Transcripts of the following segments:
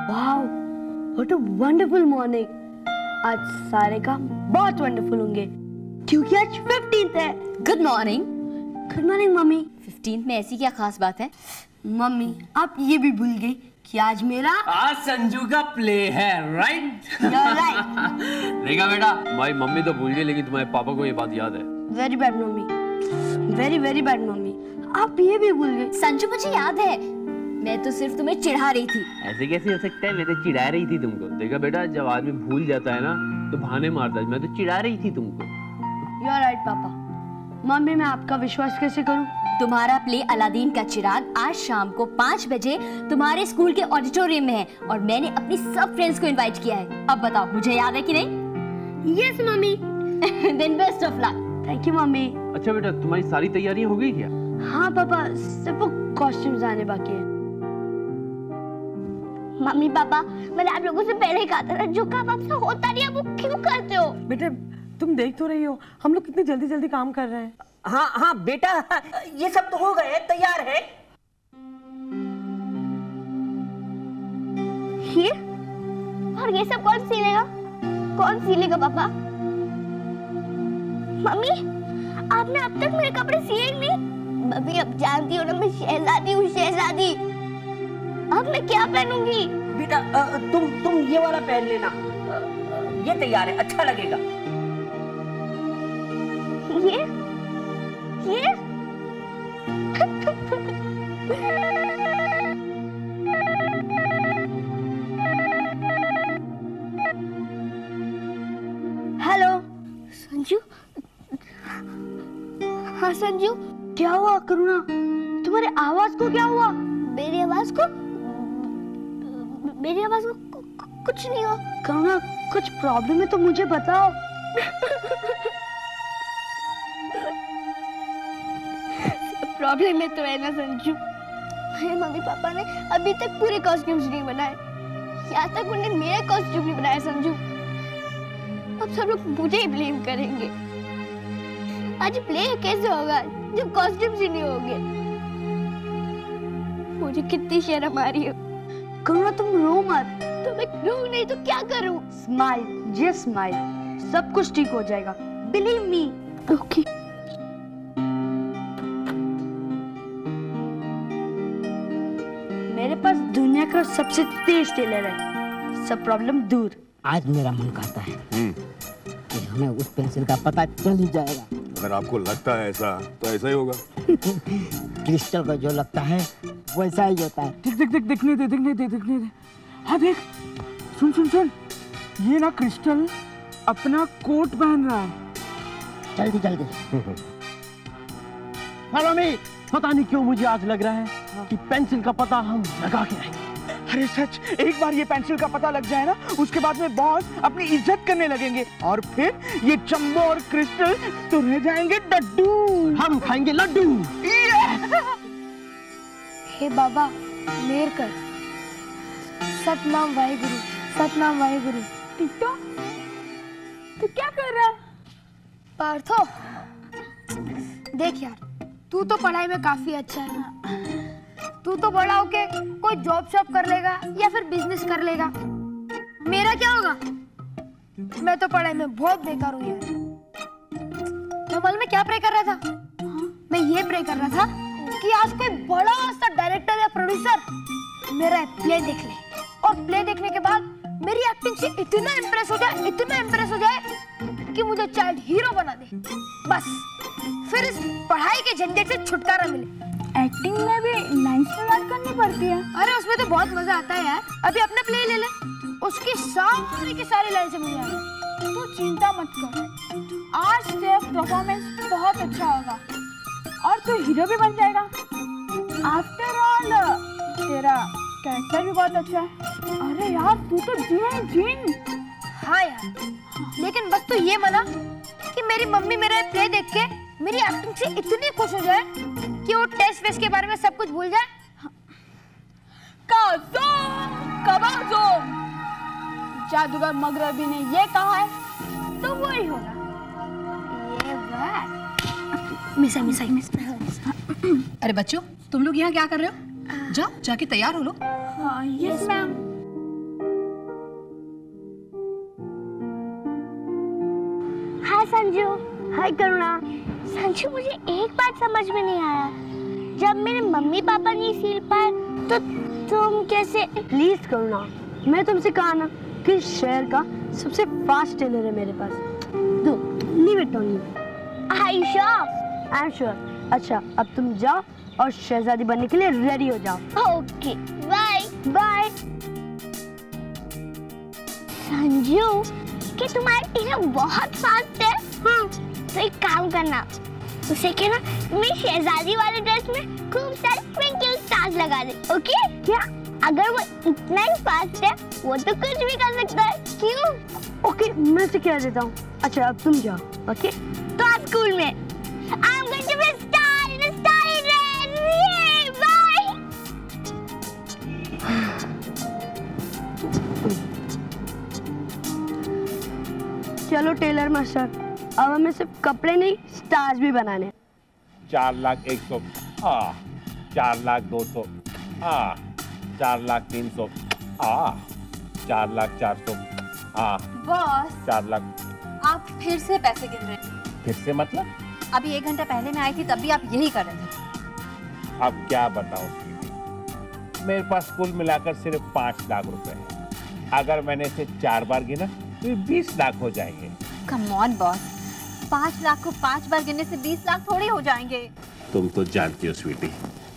Wow, what a wonderful morning. आज सारे काम बहुत वंडरफुल होंगे क्योंकि आज 15th है। Good morning. Good morning mummy. 15th में ऐसी क्या खास बात है? मम्मी आप ये भी भूल गई कि आज मेरा संजू का प्ले है, राइट? राइट। देखा बेटा, तुम्हारी मम्मी तो भूल गई लेकिन तुम्हारे पापा को ये बात याद है। Very bad mummy, very very bad mummy, आप ये भी भूल गए। संजू मुझे याद है, मैं तो सिर्फ तुम्हें चिढ़ा रही थी। ऐसे कैसे हो सकता है? मैं तो चिढ़ा रही थी तुमको। देखा बेटा, जब आदमी भूल जाता है ना तो बहाने मारता है। मैं तो चिढ़ा रही थी तुमको। You are right papa. Mummy मैं आपका विश्वास कैसे करूं? तुम्हारा प्ले अलादीन का चिराग आज शाम को 5 बजे तुम्हारे स्कूल के ऑडिटोरियम में है और मैंने अपनी सब फ्रेंड्स को इनवाइट किया है। अब बताओ मुझे याद है कि नहीं? Yes mummy. Then best of luck. Thank you mummy. अच्छा बेटा, तुम्हारी सारी तैयारियां हो गई क्या? हाँ पापा, सिर्फ वो कॉस्ट्यूम्स आने बाकी है। मम्मी पापा, मैंने आप लोगों से पहले ही कहा था ना, जो काम आपसे होता नहीं है वो क्यों करते हो? बेटे तुम देख तो रही हो हम लोग कितनी जल्दी जल्दी काम कर रहे हैं। हाँ हाँ बेटा, ये सब तो हो गए, तैयार है। ये और ये सब कौन सिलेगा? कौन सिलेगा पापा? मम्मी आपने अब तक मेरे कपड़े सिए नहीं। मम्मी अब जानती हो ना, मैं शहजादी हूँ, शहजादी। अब मैं क्या पहनूंगी? बेटा तुम ये वाला पहन लेना, ये तैयार है, अच्छा लगेगा। ये हेलो संजू। हाँ संजू। क्या हुआ करुणा? तुम्हारी आवाज को क्या हुआ? मेरी आवाज को कुछ नहीं हुआ। करुणा कुछ प्रॉब्लम है तो मुझे बताओ। प्रॉब्लम है तो है ना संजू। मेरे मम्मी पापा ने अभी तक पूरे कॉस्ट्यूम्स नहीं बनाए, यहाँ तक उन्होंने मेरे कॉस्ट्यूम नहीं बनाए संजू। अब सब लोग मुझे ही ब्लेम करेंगे। आज प्ले कैसे होगा जब कॉस्ट्यूम्स ही नहीं होंगे? मुझे कितनी शर्म आ रही है। करुणा तुम रो मत। तो मैं रो नहीं तो क्या करूं? स्माइल, जस्ट स्माइल, सब कुछ ठीक हो जाएगा। Believe me. ओके। मेरे पास दुनिया का सबसे तेज टेलर है, सब प्रॉब्लम दूर। आज मेरा मन करता है कि हमें उस पेंसिल का पता चल ही जाएगा। अगर आपको लगता है ऐसा तो ऐसा ही होगा। क्रिस्टल को जो लगता है वैसा ही होता है। देख दिखने दे। हाँ देख, सुन, ये ना क्रिस्टल अपना कोट पहन रहा है। जल्दी। हेलो मी, पता नहीं क्यों मुझे आज लग रहा है कि पेंसिल का पता हम लगा के आएंगे। अरे सच, एक बार ये पेंसिल का पता लग जाए ना, उसके बाद में बॉस अपनी इज्जत करने लगेंगे और फिर ये चंबो और क्रिस्टल तो रह जाएंगे डड्डू। हम खाएंगे लड्डू। हे बाबा मेर कर। सतनाम वाहेगुरु, सतनाम वाहेगुरु। टिकटो तू क्या कर रहा है? पार्थो देख यार, तू तो पढ़ाई में काफी अच्छा है। तू तो बड़ा होके कोई जॉब शॉप कर लेगा या फिर बिजनेस कर लेगा। मेरा क्या होगा? मैं तो पढ़ाई में बहुत बेकार हूँ यार। मैं मालूम में क्या प्रे कर रहा था? मैं ये प्रे कर रहा था कि आज कोई बड़ा सा डायरेक्टर या प्रोड्यूसर मेरा प्ले देख ले और प्ले देखने के बाद मेरी एक्टिंग से इतना इम्प्रेस हो जाए कि मुझे चाइल्ड हीरो बना दे। बस फिर इस पढ़ाई के झंझट से छुटकारा मिले। एक्टिंग में भी लाइंस तो याद करनी पड़ती है। अरे उसमें तो बहुत मजा आता है यार। अभी अपना प्ले ले ले, उसकी सारी की सारी लाइन से मुझे आ गई। तू चिंता मत कर, आज तेरा परफॉर्मेंस बहुत अच्छा होगा और तू हीरो भी बन जाएगा। आफ्टर ऑल तेरा कैरेक्टर भी बहुत अच्छा है। अरे यार तू तो जिन। हाँ यार, लेकिन बस तू ये मना कि मेरी मम्मी मेरा प्ले देख के मेरी एक्टिंग से इतनी खुश हो जाए कि वो टेस्ट वेस्ट के बारे में सब कुछ भूल जाए। जादूगर मगरबी ने ये कहा है तो वो ही होगा। ये बात मिस। अरे बच्चों, तुम लोग यहाँ क्या कर रहे हो? जाओ जाके तैयार हो लो। हाँ yes ma'am. Hi Sanju. Hi Karuna. Sanju, मुझे एक बात समझ में नहीं आया, जब मेरे मम्मी पापा नहीं सील पाए तो तुम कैसे? प्लीज करुणा, मैं तुमसे कहा ना कि शहर का सबसे फास्ट टेलर है मेरे पास। तो leave it on you. I am sure. अच्छा, अब तुम जाओ और शहजादी बनने के लिए रेडी हो जाओ। Okay, bye bye. संजू, कि तुम्हारा टेलर बहुत फास्ट है। हाँ, तो एक काम करना, उसे कहना मैं शहजादी वाले ड्रेस में खूब सारे ट्विंकल स्टार्स लगा दे। ओके? क्या? अगर वो इतना ही फास्ट है, वो तो कुछ भी कर सकता है। क्यों? ओके, मैं उसे कह देता हूँ। अच्छा, अब तुम जाओ। ओके? तो आज स्कूल में I am going to be star in a starry dress. ये बाय। चलो टेलर मास्टर, अब हमें सिर्फ कपड़े नहीं स्टार्स भी बनाने। 4,01,000 4,02,000 4,03,000 4,04,000 बॉस, 4 लाख। आप फिर से पैसे गिन रहे हैं। फिर से मतलब? अभी 1 घंटा पहले मैं आई थी, तब भी आप यही कर रहे थे। अब क्या बताऊं स्वीटी, मेरे पास कुल मिलाकर सिर्फ 5 लाख रुपए हैं। अगर मैंने इसे 4 बार गिना तो ये 20 लाख हो जाएंगे। कम ऑन बॉस, 5 लाख को 5 बार गिनने से 20 लाख थोड़ी हो जाएंगे। तुम तो जानती हो स्वीटी,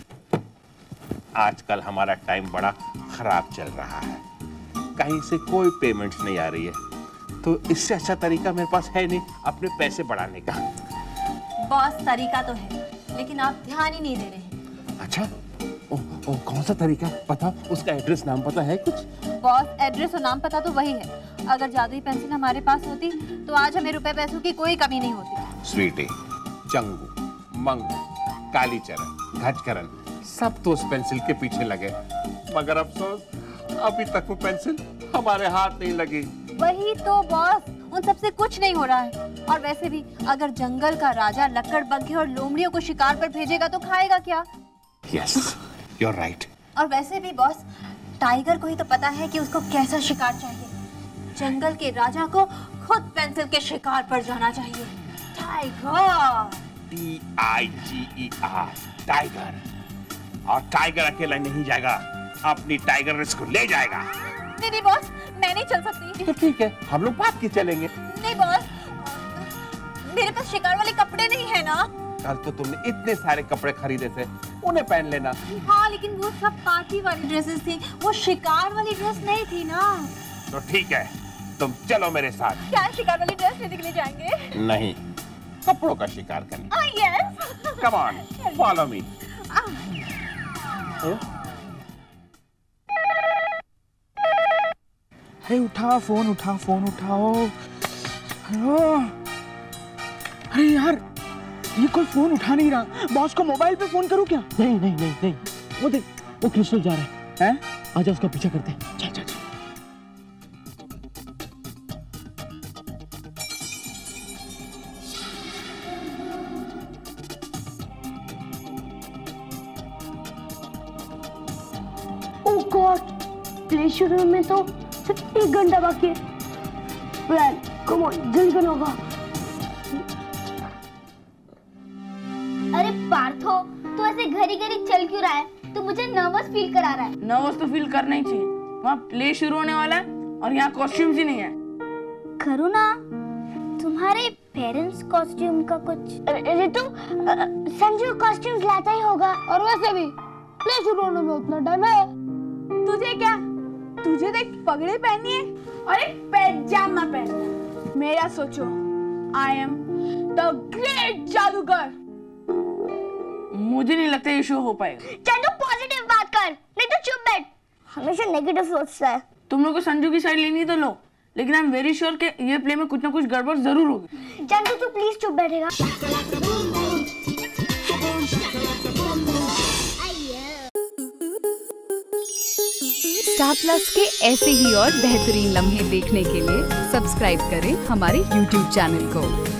आजकल हमारा टाइम बड़ा खराब चल रहा है, कहीं से कोई पेमेंट्स नहीं आ रही है, तो इससे अच्छा तरीका मेरे पास है नहीं अपने पैसे बढ़ाने का। बॉस, तरीका तो है, लेकिन आप ध्यान ही नहीं दे रहे हैं। अच्छा, कौन सा तरीका पता? उसका एड्रेस नाम पता है कुछ? बॉस, एड्रेस और नाम पता तो वही है। अगर जादुई पेंसिल हमारे पास होती तो आज हमें रुपए पैसों की कोई कमी नहीं होती। स्वीटी, चंगू, मंगू, कालीचरण, घचकरण सब तो उस पेंसिल के पीछे लगे, मगर अफसोस अभी तक वो पेंसिल हमारे हाथ नहीं लगी। वही तो बॉस, उन सबसे कुछ नहीं हो रहा है। और वैसे भी अगर जंगल का राजा लक्कड़ बग्घे और लोमड़ियों को शिकार पर भेजेगा तो खाएगा क्या? Yes, you are right. और वैसे भी बॉस, टाइगर को ही तो पता है कि उसको कैसा शिकार चाहिए। जंगल के राजा को खुद पेंसिल के शिकार पर जाना चाहिए। Tiger, TIGER, tiger. और टाइगर अकेला नहीं जाएगा, अपनी टाइगर रिस्क को ले जाएगा। नहीं बॉस, मैं नहीं चल सकती। तो ठीक है, हम लोग बात के चलेंगे। नहीं बॉस, मेरे पास शिकार वाले कपड़े नहीं है ना। कल तो तुमने इतने सारे कपड़े खरीदे थे, उन्हें पहन लेना। हाँ, लेकिन वो सब पार्टी वाली ड्रेसेस थी, वो शिकार वाली ड्रेस नहीं थी ना। तो ठीक है, तुम चलो मेरे साथ। क्या शिकार वाली ड्रेस लेने के लिए जाएंगे? नहीं, कपड़ों का शिकार करने। Yes. Come on, follow me. अरे उठा फोन, उठाओ। हेलो। अरे यार, ये कोई फोन उठा नहीं रहा। बॉस को मोबाइल पे फोन करूं क्या? नहीं। वो देख, वो क्रिस्टल जा रहा है। आजा उसका पीछा करते हैं। चल। ओह गॉड, प्ले शुरू में तो सिर्फ 1 घंटा बाकी है। ब्रायन, कम ऑन, जल्दी करना होगा। अरे पार्थो, तू ऐसे घड़ी चल क्यों रहा है? तू मुझे नर्वस फील करा रहा है। नर्वस तो फील करना ही चाहिए, वहाँ प्ले शुरू होने वाला है और यहाँ कॉस्ट्यूम्स ही नहीं है। करुणा, तुम्हारे पेरेंट्स कॉस्ट्यूम का कुछ? अरे तो संजू कॉस्ट्यूम्स लाता ही होगा। और वैसे भी प्ले शुरू होने में उतना टाइम है। तुझे क्या? तुझे देख पगड़ी पहनी है और एक पैजामा पहनना। मेरा सोचो, आई एम द ग्रेट जादूगर। मुझे नहीं लगता ये शो हो पाएगा। चंदू, पॉजिटिव बात कर, नहीं तो चुप बैठ। हमेशा नेगेटिव सोचता है। तुम लोग को संजू की साइड लेनी तो लो, लेकिन आई एम वेरी श्योर कि ये प्ले में कुछ ना कुछ गड़बड़ जरूर होगी। चंदू, तू प्लीज चुप बैठेगा? स्टार प्लस के ऐसे ही और बेहतरीन लम्हे देखने के लिए सब्सक्राइब करें हमारे YouTube चैनल को।